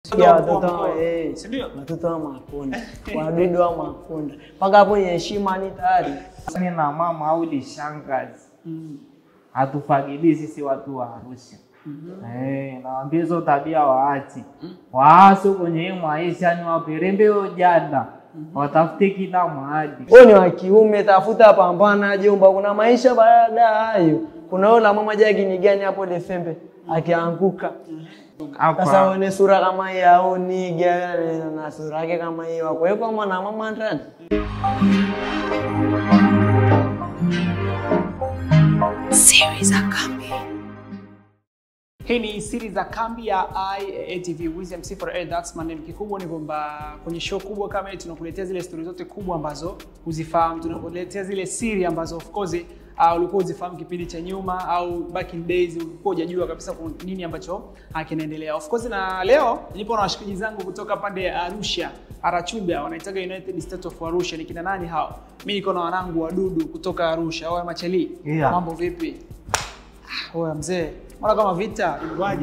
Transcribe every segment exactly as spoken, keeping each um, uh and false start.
Ya watoto eh, watoto wa makunda. Wadudu wa makunda. Paka hapo heshima ni tayari. Mimi na mama au ni shangazi. Mm. Hatufagilii sisi watu wa Arusha. Mm -hmm. Eh, naambia hizo tabia waachi. Mm. Waaso kwenye maisha ni waperembe ojada. Mm -hmm. Watafute kila mahali. Wewe ni wa kiume, tafuta pambana jomba, kuna maisha baada hayo. Kuna ola mama jagi ni gani hapo Desembe akianguka. Mm -hmm. Sasa one sura kama hii au ni gani na sura yake kama hii wako yuko mwana mama ndani. Series za kambi. Hii ni series za kambi ya I A T V with M C for A Dax. Maneno kikubwa ni kwamba kwenye show kubwa kama hii tunakuletea zile stories zote kubwa ambazo uzifahamu, tunakuletea zile siri ambazo of course uh, ulikuwa uzifahamu kipindi cha nyuma au back in days ulikuwa hujajua kabisa kwa nini ambacho kinaendelea. Of course na leo nipo na washikaji zangu kutoka pande ya Arusha, Arachumba, wanaitaga United State of Arusha. Ni kina nani hao? Mimi niko na wanangu Wadudu kutoka Arusha. Hao Machali. Yeah. Mambo vipi? Oya mzee, mbona kama vita ilikuwaje?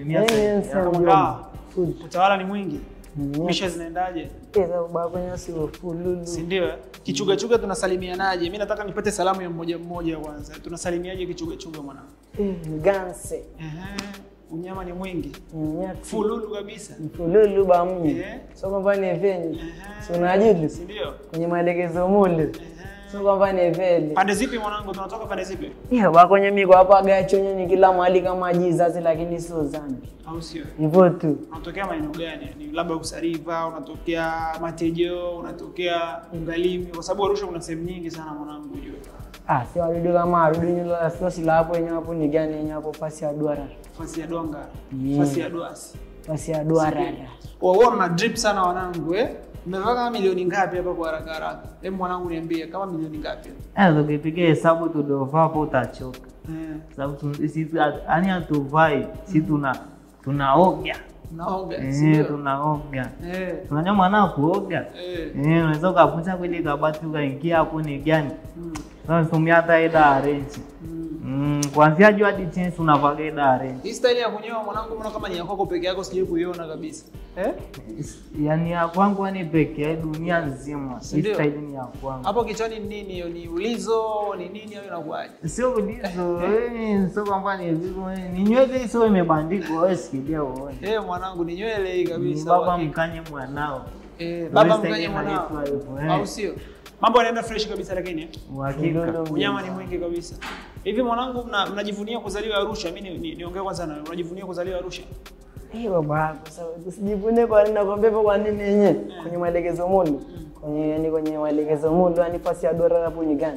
Utawala ni mwingi. Misha zinaendaje? Eza baba nyasi fululu. Si ndio? Kichuga chuga tunasalimianaje? Mimi nataka nipate salamu ya mmoja mmoja kwanza. Tunasalimiaje kichuga chuga mwanangu? Eh, ganse. Ehe. Unyama ni mwingi. Nyama fululu kabisa. Fululu ba mimi. Eh. So kwamba ni venye. So unajibu? Si ndio? Kwenye maelekezo mule. So kwamba ni vile. Pande zipi mwanangu? Tunatoka pande zipi? Yeah, ba kwenye miko hapa gacho nyenye kila mahali kama Jesus lakini sio zambi. Au sio? Hivyo tu. Unatokea maeneo gani? Ni labda Usariva, unatokea Matejo, unatokea Ungalimi, kwa sababu Arusha kuna sehemu nyingi sana mwanangu unajua. Ah, si wadudu kama wadudu nyinyi sio sila hapo yenyewe hapo ni gani yenyewe hapo fasi ya duara. Fasi ya Donga. Yeah. Fasi ya Duasi. Fasi ya duara. Wao wana drip sana wanangu eh. Mmevaa kama milioni ngapi hapa kwa haraka haraka? Hebu mwanangu niambie kama milioni ngapi? Eh, ukipiga hesabu tudova hapo utachoka. Eh. Sababu sisi yani atuvai, sisi tuna tunaoga. Tunaoga. Eh, tunaoga. Eh. Tunanywa maana kuoga. Eh. Eh, unaweza kupunja kweli kabati ukaingia hapo ni gani? Mm. Sasa tumia hata ida arrange. Mm, kuanzia juu hadi chini tunavaga ida arrange. Hii style ya kunyoa mwanangu mbona kama ni yako kwa peke yako sijui kuiona kabisa. Eh? Yaani ya kwangu ni peke ya dunia nzima. Hii style ni ya kwangu. Hapo kichwani ni nini hiyo? Ni ulizo, ni nini au inakuaje? Sio ulizo, eh, sio kwamba ni hivyo. Ni nywele sio imebandikwa wewe sikilia uone. Eh, mwanangu ni nywele hii kabisa. Baba mkanye mwanao. Eh, baba mkanye mwanao. Au sio? Mambo yanaenda fresh kabisa lakini uhakika. Unyama ni mwingi kabisa. Hivi mwanangu mnajivunia kuzaliwa Arusha? Mimi niongee kwanza na unajivunia kuzaliwa Arusha? Eh baba, kwa sababu usijivune kwa nini nakwambia kwa nini yenyewe kwenye maelekezo mundu. Kwenye yani kwenye maelekezo mundu yani fasi ya dora hapo ni gani?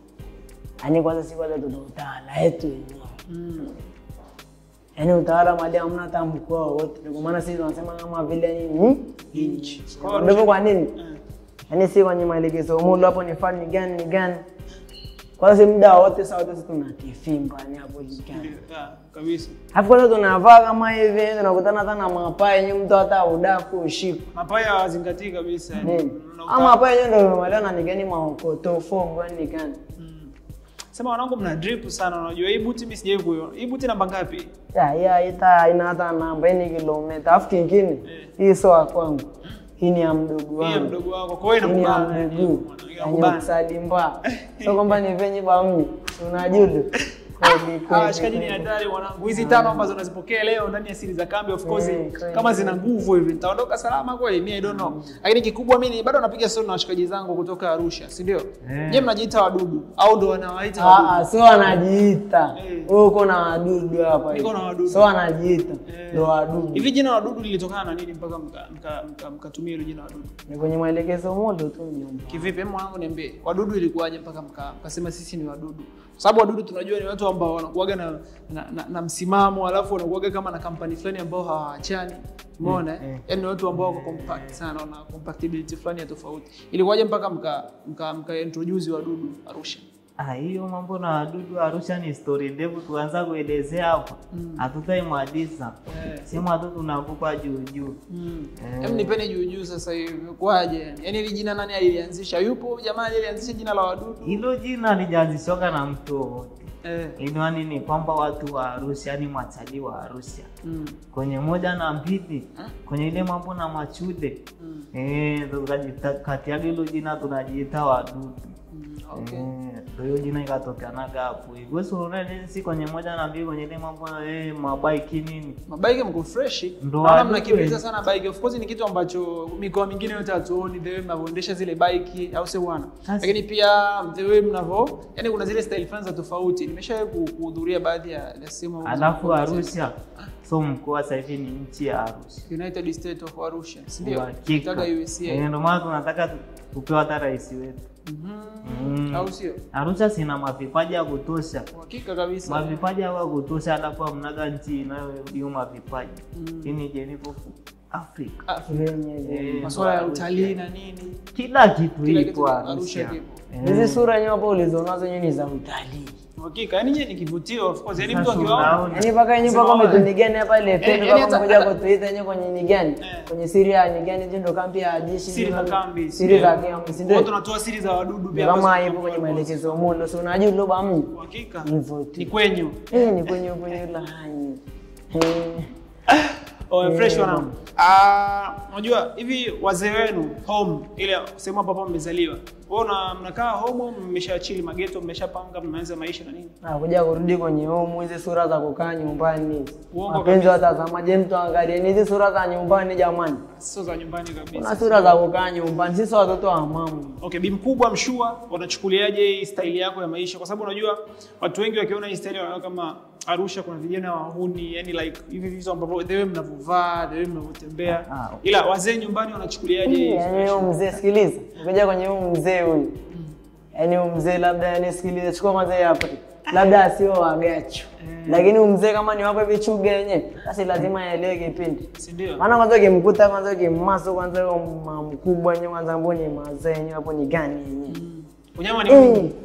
Ani kwanza si kwanza tutawala yetu yenyewe. Mm. Yaani utawala mali hamna hata mkoa wote. Kwa maana sisi tunasema kama vile ni nchi. Kwa kwa nini? Yaani si kwenye maelekezo mundu hapo ni fani gani ni gani? Kwa sababu muda wote sawa wote tuna kifimba ni hapo jikani. Ah, kabisa. Hapo kwanza tunavaa kama hivi tunakutana hata na mapaya yenyewe mtu hata udaku ushiko. Mapaya hawazingatii kabisa yani. Ama mapaya yenyewe ndio waliona ni gani maokoto fomu ni gani. Mm. Sema wanangu mna drip sana unajua hii buti mimi sijawahi kuiona. Hii buti namba ngapi? Ya ya ita ina hata namba ni kilomita. Afu kingine hii sio kwangu. Hii ni ya mdogo wangu. Hii ya mdogo wako. Kwa hiyo inakubana. Inakubana. Salimba. Sio kwamba ni venye ba mimi. Unajudu. Ah, shikaji ni hatari mwanangu. Hizi tano ambazo nazipokea leo ndani ya siri za kambi of course kama zina nguvu hivi nitaondoka salama kweli mimi I don't know. Lakini kikubwa mimi bado napiga story na washikaji zangu kutoka Arusha, si ndio? Je, mnajiita wadudu au ndo wanawaita wadudu? Ah, sio wanajiita. Wewe uko na wadudu hapa hivi. Niko na wadudu. Sio wanajiita. Ndio wadudu. Hivi jina wadudu lilitokana na nini mpaka mkatumia hilo jina wadudu? Ni kwenye maelekezo modo tu nyumba. Kivipi mwanangu niambie? Wadudu ilikuwaje mpaka mkasema sisi ni wadudu? Sababu wadudu tunajua ni watu ambao wanakuaga na, na, na, na msimamo alafu wanakuaga kama na kampani fulani ambao hawaachani. Umeona eh? Mm. Yaani watu ambao wako compact sana na compatibility fulani ya tofauti. Ilikuwaje mpaka mka mka, mka introduce wadudu Arusha? Ah, hiyo mambo na wadudu Arusha ni story ndefu tuanza kuelezea hapa. Hatutaimaliza. Eh. Sema tu tunakupa juu juu. Mm. Eh. Hem nipeni juu juu sasa hivi kwaje yani? Yaani ile jina nani alianzisha? Yupo jamaa alianzisha jina la wadudu? Hilo jina lijaanzishwa na mtu wote. Eh. Ilo nini kwamba watu wa Arusha yani matalii wa Arusha. Mm. Kwenye moja na mbili, kwenye ile mambo na machude. Mm. Eh, tukajita kati ya hilo jina tunajiita wadudu. Mm. Okay. Eh, ndio jina ikatokana hapo. Hivyo sio si kwenye moja na mbili kwenye ile mambo eh mabike nini. Mabike mko fresh. Ndo Naona wadudu, mnakimbiza eh. sana bike. Of course ni kitu ambacho mikoa mingine yote hatuoni the way mnavyoendesha zile bike au sio bwana. Sasa- Lakini pia the way mnavyo, yani kuna zile style fans za tofauti. Nimeshawahi kuhudhuria baadhi ya ya sehemu Alafu Arusha so mkoa sasa hivi ni nchi ya Arusha. United States of Arusha. Ndio. Uhakika. Nataka U S A. Eh, ndio maana tunataka tu- tupewe hata rais wetu. Mhm. Mm. Au sio? Arusha sina mavipaji ya kutosha. Hakika kabisa. Mavipaji ya kutosha alafu mnaga nchi inayo mavipaji. Mm. Hii ni jenipo Afrika. Ah, Wenyewe. Eh, masuala ya Arusha. utalii na nini? Kila kitu Kila kitu ipo Arusha Arusha. kipo. Eh. Hizi sura yenyewe hapo ulizonazo yenyewe ni za utalii. Hakika, yani yeye ni kivutio of course. Yani Sasa mtu akiwaona unaona. Yaani mpaka yenyewe Sema mpaka wewe. umetuni gani hapa ile Eh, pendo yaani kama hata- moja kwa tuita yenyewe kwenye ni gani? Eh. Kwenye Syria ni gani ndio ndo kambi ya jeshi. siri za ndio- kambi. Siri za kambi, si ndio? Watu wanatoa siri za wadudu pia. Kama ambazo ipo kwenye tunakuwa- maelekezo mundo, so unajua loba mimi. Hakika. Hivyo tu. Ni kwenyu. Eh, ni kwenye kwenye lahani. Eh. Oh, fresh Eh, wanangu. Ah, unajua hivi wazee wenu home ile sehemu ambapo mmezaliwa. Wewe na mnakaa home mmeshachili mageto, mmeshapanga mmeanza maisha na nini? Ah, kuja kurudi kwenye home hizi sura za kukaa nyumbani. Uongo Mapenzi kabisa. watazamaje mtu angalie hizi sura za nyumbani jamani. Sio za nyumbani kabisa. Kuna sura za kukaa nyumbani. Sisi watoto wa mama. Okay, bi mkubwa mshua, wanachukuliaje hii style yako ya maisha? Kwa sababu unajua watu wengi wakiona hii style wanaona kama Arusha kuna vijana wahuni, yani like hivi vitu ambavyo the way mnavovaa, the way mnavotembea. Ah, Ila wazee nyumbani wanachukuliaje hii? Yaani huyu mzee sikiliza. Ukija kwenye huyu mzee huyu. Yaani huyu mzee labda yani sikiliza chukua mzee hapa. Labda asio wagacho. Lakini huyu mzee kama ni wapo hivi chuga yenyewe, basi lazima aelewe kipindi. Si ndio? Maana kwanza ukimkuta kwanza ukimmaso kwanza huyo mama mkubwa yenyewe kwanza mboni mazee yenyewe hapo ni gani yenyewe. Unyama ni Eh. mwingi.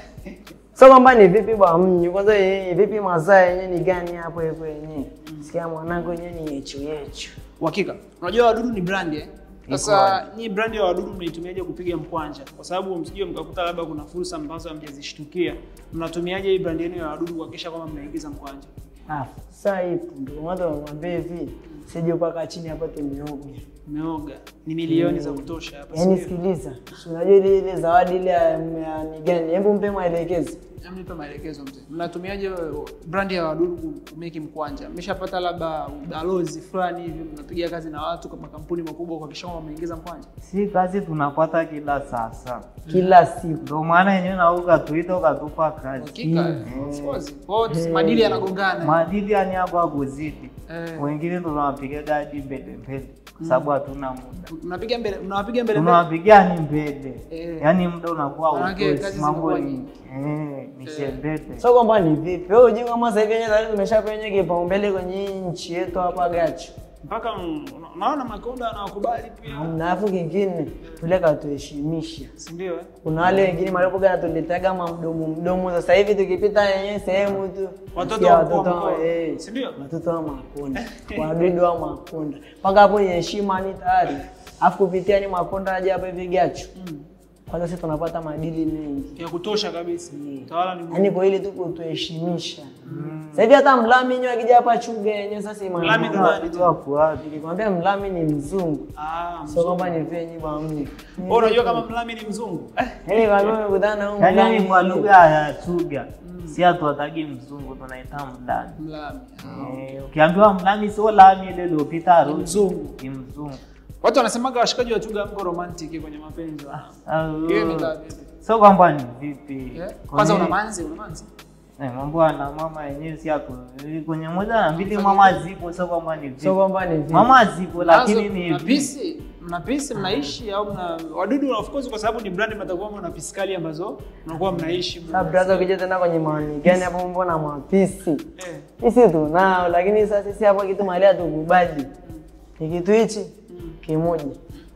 So kwamba ni vipi bwa mnyi kwanza yeye vipi mazaa yenyewe ni gani hapo hapo yenyewe. Sikia mwanangu yenyewe ni yechu yechu. Uhakika. Unajua wadudu ni brand eh? Sasa ni brand ya wadudu mnaitumiaje kupiga mkwanja? Kwa sababu msijue mkakuta labda kuna fursa ambazo hamjazishtukia. Mnatumiaje hii brand yenu ya wadudu kuhakikisha kwamba mnaingiza mkwanja? Ah, sasa hivi ndio watu wanaambia hivi, sije upaka chini hapa tumeoga. Umeoga. Ni milioni za kutosha hapa. Yaani sio? sikiliza. Unajua ile ile zawadi ile ya ya ni gani? Hebu mpe maelekezo. Nipe maelekezo mzee. Mnatumiaje brand ya wadudu kumeki mkwanja? Mmeshapata labda ubalozi fulani hivi mnapiga kazi na watu kama kampuni makubwa kuhakikisha kwamba mnaingiza mkwanja? si kazi tunapata kila sasa. Kila siku. Ndio maana yenyewe na ukatuita ukatupa kazi. Hakika. Of course. Kwa hiyo madili yanagongana. Maadili yani hapo kuzidi. Eh. Wengine tunawapiga gadi mbele mbele kwa sababu hatuna muda. Mnapiga mbele, mnawapiga mbele mbele. Tunawapiga ni mbele. Eh. Yaani muda unakuwa Manake utoshi kazi mambo zinakuwa ni nyingi. eh ni shembete. So kwamba ni vipi? Wewe unajua kama sasa hivi yenyewe tayari tumeshapewa kipaumbele kwenye nchi yetu hapa gacho. Mpaka mm, unaona Makonda anawakubali pia. Na afu kingine tule katuheshimisha. Si ndio eh? Kuna wale wengine malipo gani tulitaga mamdomo mdomo. Sasa hivi tukipita yenyewe sehemu tu Watoto nasikia wa mkoa watoto mkoa. eh, Si ndio? watoto wa Makonda, wadudu wa Makonda. Mpaka hapo ni heshima ni tayari. Afu kupitia ni Makonda aje hapa hivi gacho. Kwanza sisi tunapata madili mengi. Ya kutosha kabisa. Tawala ni Yaani kwa ile tu kutuheshimisha. Sasa hivi hata mlami yenyewe akija hapa chuga yenyewe sasa imani. Mlami ndo nani? Watu wapo wapi? Nikwambia mlami ni mzungu. Ah, Sio kwamba ni venye bwa mimi. wewe unajua kama Mlami ni mzungu? Eh, Yaani kama umekutana na huyu Yaani mlami ni kwa lugha ya Chuga. Si hatuwatagi mzungu tunaita mlami. Mlami. Eh, ukiambiwa mlami sio lami ile iliyopita Arusha. Mzungu. Ni mzungu. Watu wanasemaga washikaji wa Chuga mko romantic kwenye mapenzi. Ah, Hiyo imekaa vipi? sio kwamba ni vipi. Eh? Kwanza Kwenye- una manzi, una manzi. Eh, mambo na mama yenyewe si hapo. Kwenye moja na mbili mama zipo sio kwamba ni vipi. Sio kwamba ni vipi. Mama zipo lakini Nazo, ni mna hivi. pisi, mna pisi mnaishi au mna wadudu of course kwa sababu ni brand mtakuwa mna piskali ambazo mnakuwa mnaishi. Sasa brother ukija tena kwenye maoni gani hapo mbona mapisi? Eh. Sisi tunao lakini sasa sisi hapo kitu mahali hatukubali. Ni kitu hichi kimoja.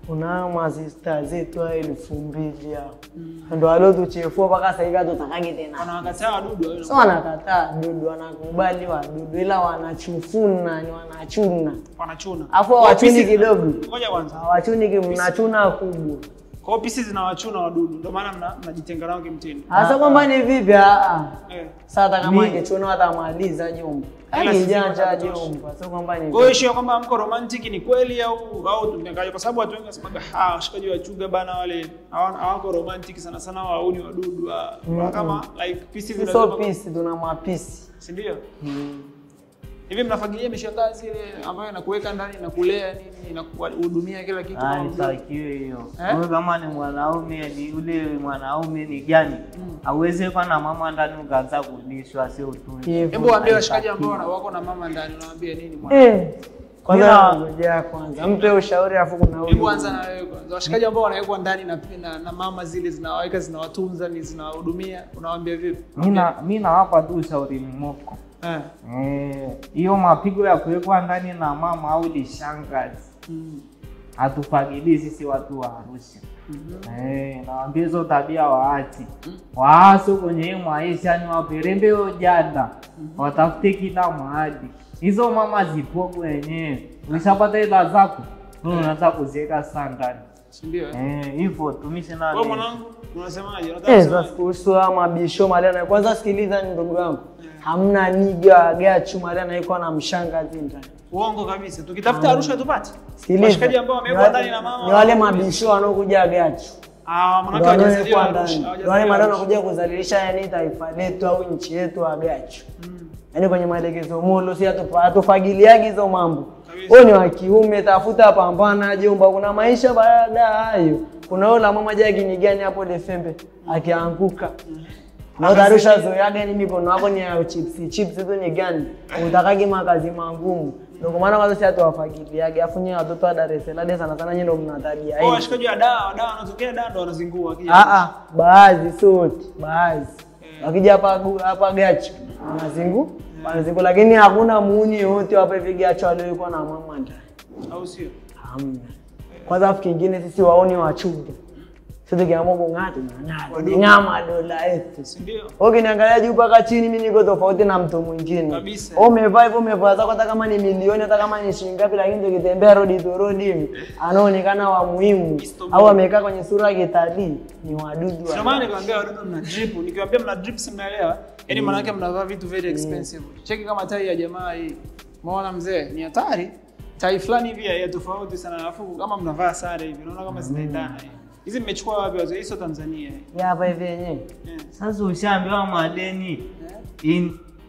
kuna masista zetu wa elfu mbili hao. Ndio wale tuchefua mpaka sasa hivi tutakage tena. Wanakataa wadudu. Sio wanakataa wadudu, wanakubali wadudu ila wanachufuna, ni wanachuna. Wanachuna. Afu wachuni kidogo. Ngoja kwanza. Hawachuni mnachuna kubwa. Kwa pisi zinawachuna wadudu. Ndio maana mnajitenga nao kimtindo. Hasa kwamba ni vipi ah. Eh. Sasa kama ingechuna watamaliza jomba. Hadi janja jomba. Sio kwamba ni. Kwa hiyo shio kwamba mko romantic ni kweli au au tumeangalia kwa sababu watu wengi wanasema ah washikaji wa chuga bana wale hawako romantic sana sana wauni wadudu mm. kama like pisi zile. Sio pisi tuna mapisi. Si ndio? Mm. Hivi mnafagilia mishangazi ile ambayo inakuweka ndani na kulea nini inakuhudumia kila kitu kama mtu. Haitakiwi hiyo. Wewe kama ni mwanaume ni yule mwanaume ni gani? Hauwezi kuwa na mama ndani ukaanza kulishwa sio utunzi. Hebu waambie washikaji ambao wako na mama ndani unawaambia nini mwana? Eh. Kwanza ngoja kwanza mpe ushauri afu kuna huyu. Hebu anza na wewe kwanza. Washikaji ambao wanawekwa ndani na na, na mama zile zinawaweka zinawatunza ni zinawahudumia unawaambia vipi? Mimi na mimi nawapa tu ushauri mmoko. Eh. Eh, hiyo mapigo ya kuwekwa ndani na mama au lishangazi. Mm. Hatufagilii sisi watu wa Arusha. Mm-hmm. Eh, nawaambia hizo tabia waachi. Mm. Waaso kwenye maisha ni waperembe ojada. Mm-hmm. Watafute kila mahali. Hizo mama zipo wenyewe. Ukishapata hela zako, wewe unaanza kuziweka sana. Ndio eh. Eh, hivyo tumishe na. Wewe mwanangu, unasemaje? Unataka kusema? Eh, kuhusu mabisho Mariana. Kwanza sikiliza ni ndugu yangu. Yeah. Hamna niga gachu Mariana yuko na mshangazi ndani. Uongo kabisa. Tukitafuta Arusha tupate. Sikiliza. Washikaji ambao wamewekwa ndani na mama. Ni wale mabisho wanaokuja gachu. Ah, maana hawajazaliwa Arusha. Wale Mariana wanakuja kuzalilisha yani taifa letu au nchi yetu wa gachu. Mm. Yaani kwenye maelekezo mulo si atufagiliagi hizo mambo. Wewe ni wa kiume tafuta pambana jomba, kuna maisha baada hayo. Kuna yule mama jagi ni gani hapo Defembe akianguka. Na utarusha zoeaga ni mikono yako ni ya chips chips hizo ni gani? Utakagi makazi mangumu. Ndio kwa maana kwanza si atufagiliagi afu nyewe watoto wa Dar es Salaam sana sana nyinyi ndio mna tabia hiyo. Oh, washikaji wa dawa, dawa wanatokea dawa ndio wanazingua akija. Ah ah, baadhi sote, baadhi. Wakija hapa hapa gachi wanazingu. Wanazingu lakini hakuna muuni yote hapa hivi gachi waliokuwa na mama ndani. Au sio? Hamna. Kwanza afu kingine sisi waoni wachuga. Sisi kiamua kung'ata na ng'ata. Nyama dola yetu. Ndio. Ukiniangalia juu mpaka chini mimi niko tofauti na mtu mwingine. Kabisa. Umevaa hivyo umevaa zako hata kama ni milioni hata kama ni shilingi ngapi lakini ndio kitembea road to road hivi anaonekana wa muhimu au amekaa kwenye sura ya kitalii ni wadudu. Sio maana nikwambia wadudu mna drip. Nikiwaambia mna drip simnaelewa. Yaani maana yake mnavaa vitu very expensive. Cheki kama tai ya jamaa hii. Umeona mzee? Ni hatari. Tai fulani hivi ya tofauti sana alafu kama mnavaa sare hivi unaona kama zinaendana hivi. Hizi mmechukua wapi wazee? Hizo Tanzania. Ya hapa hivi yenyewe. Sasa ushaambiwa madeni in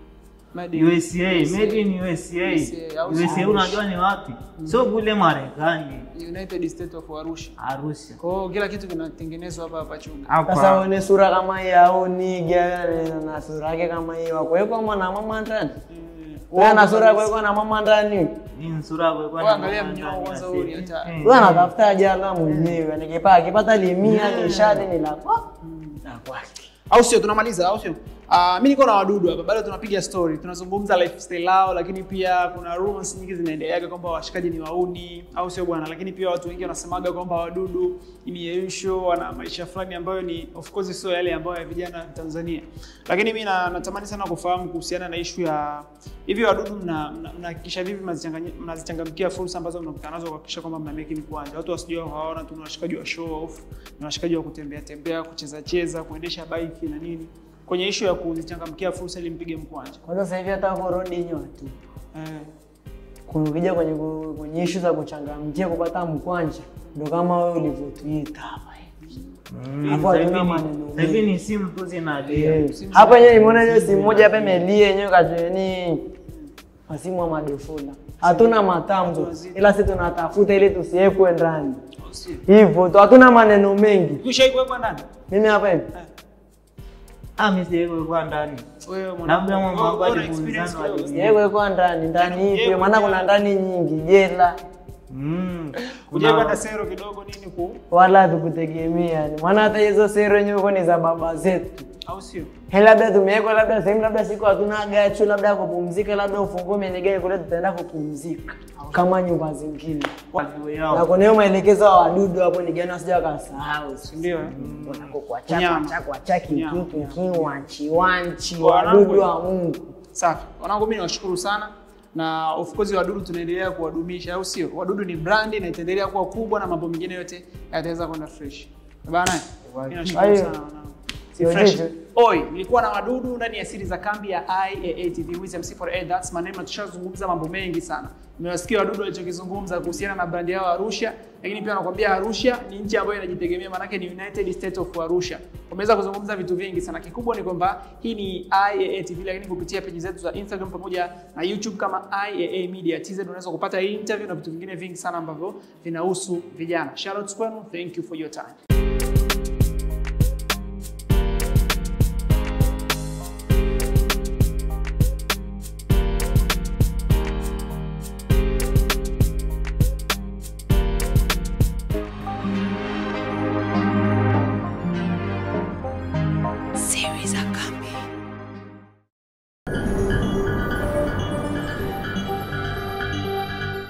U S A, made in U S A. U S A unajua ni wapi? Sio kule Marekani. United States of Arusha. Arusha. Kwa hiyo kila kitu kinatengenezwa hapa hapa Chuga. Sasa uone sura kama hii au niga na sura yake kama hii wako yuko mwana mama ndani. Wewe na sura yako na mama ndani. Ni sura yako na mama. Angalia mnyao kwanza huyu hata. Wewe unatafuta ajala mwenyewe. Nikipata kipata limia kishadi ni la kwa. Na kwake. Au sio tunamaliza au sio? Ah, mimi niko na wadudu hapa. Bado tunapiga story. Tunazungumza lifestyle lao lakini pia kuna rumors nyingi zinaendelea kwamba washikaji ni wauni au sio bwana? Lakini pia watu wengi wanasemaga kwamba wadudu ni yeyusho wana maisha fulani ambayo ni of course sio yale ambayo ya vijana Tanzania. Lakini mimi na, natamani sana kufahamu kuhusiana na issue ya hivi wadudu mnahakikisha mna, vipi mnazichangamkia fursa ambazo mnakutana nazo kuhakikisha kwamba mna make ni kwanja. Watu wasijue hawaona tuna washikaji wa show off, na washikaji wa kutembea tembea, kucheza cheza, kuendesha bike na nini. Kwenye issue ya kuzichangamkia fursa ili mpige mkwanja. Kwanza sasa hivi hata kurudi nyoa tu. Eh. Kunukia kwenye kwenye issue za kuchangamkia kupata mkwanja ndio kama wewe ulivyotuita hapa hivi. Mm, hapo kuna maneno. Sasa hivi ni simu tu zinalia. Hapa yenyewe nimeona hiyo simu moja hapa imelia yenyewe kajeni masimu wa madefula. Hatuna matambo ila sisi tunatafuta ili tusiwekwe ndani. Hivyo tu hatuna maneno mengi. Kushaikuwekwa ndani? Mimi hapa hivi. Ah, mimi siweko kwa ndani. Wewe mwanangu. Labda mambo yangu alibulizana wale. Yeye kwa ndani, ndani hivi maana kuna ndani nyingi, jela. Mm. Kujapata sero kidogo nini ku? Wala tukutegemea. Maana hata hizo sero yenyewe kwa ni za baba zetu. Au sio? He, labda tumewekwa labda sehemu labda siku hatuna gacho labda kupumzika labda ufungue menegea kule tutaenda kupumzika kama nyumba zingine. Na kuna hiyo maelekezo wa wadudu hapo ni gani wasije wakasahau, si ndio? Wanakokuwa chako chako chaki kiki kiwanchi wanchi wadudu wa Mungu. Safi. Wanangu mimi nawashukuru sana. Na of course wadudu tunaendelea kuwadumisha, au sio? Wadudu ni brand na itaendelea kuwa kubwa na mambo mengine yote yataweza kwenda fresh. Bana, mimi nashukuru sana wanangu. Si fresh. Oi, nilikuwa na wadudu ndani ya Siri za Kambi ya I A A T V with M C four A, that's my name. Tushazungumza mambo mengi sana. Nimewasikia wadudu walichokizungumza kuhusiana na brand yao Arusha, lakini pia nakwambia Arusha ni nchi ambayo inajitegemea, maana yake ni United States of Arusha. Wameweza kuzungumza vitu vingi sana. Kikubwa ni kwamba hii ni I A A T V, lakini kupitia page zetu za Instagram pamoja na YouTube kama I A A Media T Z unaweza kupata hii interview na vitu vingine vingi sana ambavyo vinahusu vijana. Shout out kwenu. Thank you for your time.